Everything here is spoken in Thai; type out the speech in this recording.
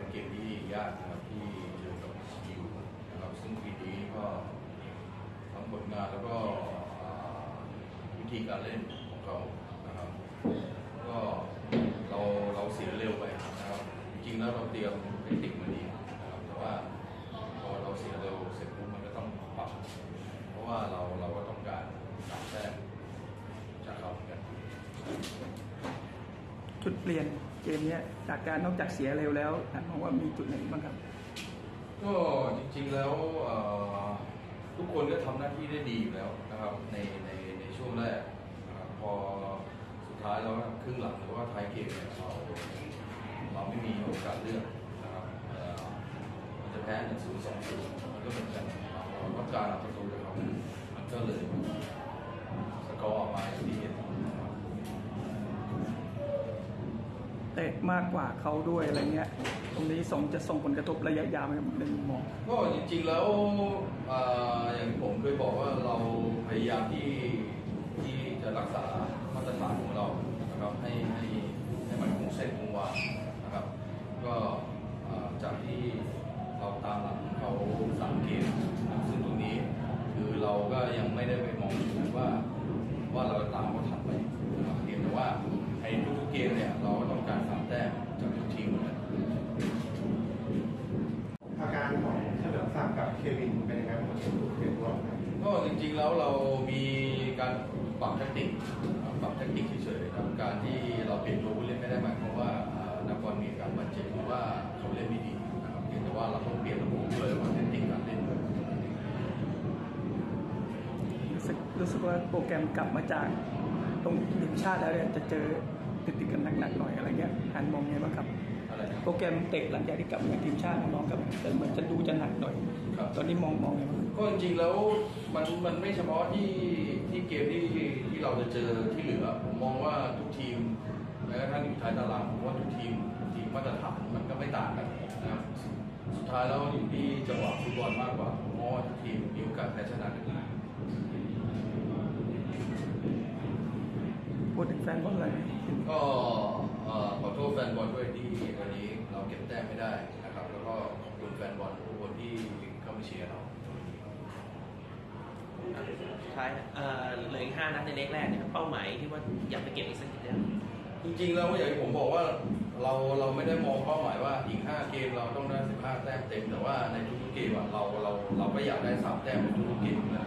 เกมที่ยากนะครับที่เจอกับสกิลนะครับซึ่งปีนี้ก็ทั้งผลงานแล้วก็วิธีการเล่นของเขานะครับก็เราเสียเร็วไปนะครับจริงๆแล้วเราเตรียมเทคนิคมาดีนะครับแต่ว่าพอเราเสียเร็วเสร็จปุ๊บมันก็ต้องปรับเพราะว่าเราก็ต้องการ3 แต้มจากเขาเหมือนกันจุดเปลี่ยนเกมนี้จากการนอกจากเสียเร็วแล้วมองว่ามีจุดไหนบ้างครับก็จริงๆแล้วทุกคนก็ทำหน้าที่ได้ดีอยู่แล้วนะครับในช่วงแรกพอสุดท้ายแล้วครึ่งหลังหรือว่าท้ายเกมเนี่ยเราไม่มีโอกาสเลือกนะครับมันจะแพ้1-0 2-0มันก็เหมือนกันเราต้องการเอาประตูจากเขามันก็เลยสกอร์ออกมาอย่างที่เห็นเตะมากกว่าเขาด้วยอะไรเงี้ยตรงนี้จะส่งผลกระทบระยะยาวไหมในมุมมองก็จริงๆแล้วอย่างผมเคยบอกว่าเราพยายามที่จะรักษามาตรฐานของเรานะครับให้มันคงเส้นคงวานะครับก็จากที่เราตามหลังเขา3 เกมซึ่งตรงนี้คือเราก็ยังไม่ได้ไปมองถึงว่าเราตามเขาทันไปนะครับเพียงแต่ว่าในทุกๆเกมเนี่ยเราต้องการ3 แต้มจากทุกทีมเลยอาการของเฉลิมศักดิ์กับเควินเป็นยังไงบ้างครับเปลี่ยนตัวก็จริงๆแล้วเรามีการปรับแทคติกเฉยๆครับการที่เราเปลี่ยนตัวผู้เล่นไม่ได้หมายความว่านักบอลมีการบาดเจ็บหรือว่าเขาเล่นไม่ดีนะครับเพียงแต่ว่าเราต้องเปลี่ยนระบบด้วยว่าแทคติกการเล่นด้วยรู้สึกว่าโปรแกรมกลับมาจากตรงทีมชาติแล้วเนี่ยจะเจอติดกันหนักๆหน่อยอะไรเงี้ยหันมองไงบ้างครับโปรแกรมเตะหลังจากที่กลับมาทีมชาติน้องกับเหมือนจะดูจะหนักหน่อยตอนนี้มองไงบ้างก็จริงๆแล้วมันไม่เฉพาะที่เกมที่เราจะเจอที่เหลือผมมองว่าทุกทีมแม้กระทั่งอยู่ท้ายตารางผมว่าทุกทีมมาตรฐานมันก็ไม่ต่างกันนะครับสุดท้ายแล้วอยู่ที่จังหวะฟุตบอลมากกว่าผมมองว่าทุกทีมมีโอกาสแพ้ชนะกันพูดถึงแฟนบอลเลยก็ขอโทษแฟนบอลด้วยที่วันนี้เราเก็บแต้มไม่ได้นะครับแล้วก็ขอบคุณแฟนบอลทุกคนที่เข้ามาเชียร์เราสุดท้ายเหลืออีก5 นัดในเล็กแรกเนี่ยเป้าหมายที่ว่าอยากไปเก็บอีกสักกี่แต้มจริงๆแล้วอย่างที่ผมบอกว่าเราไม่ได้มองเป้าหมายว่าอีก5 เกมเราต้องได้15 แต้มเต็มแต่ว่าในทุกๆเกมเราก็อยากได้3 แต้มในทุกๆเกมนะ